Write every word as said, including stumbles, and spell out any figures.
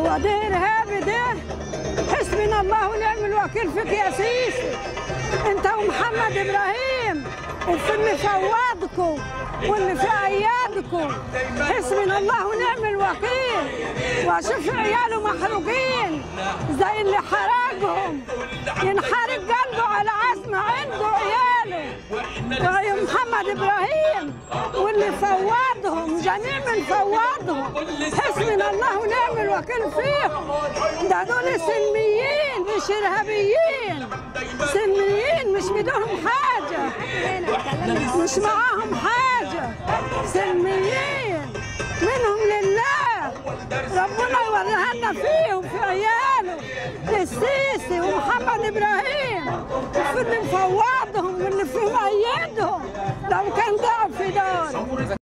وده إرهابي ده، حسبنا الله ونعم الوكيل فيك يا سيسي، أنت ومحمد إبراهيم وفي اللي فوضكم واللي في أيادكم، حسبنا الله ونعم الوكيل. وأشوف عياله محروقين زي اللي حرقهم، ينحرق قلبه على عزمه عنده عياله وهي محمد إبراهيم واللي فوضهم، جميع من فوضهم، حسبنا الله ونعم الوكيل فيهم. ده دول سلميين مش إرهابيين، سلميين مش بدهم حاجة، مش معاهم حاجة، سلميين منهم لله. ربنا يوريها لنا فيهم في عياله السيسي ومحمد إبراهيم وفي اللي مفوضهم واللي في مأيدهم لو كان ضعف في دار.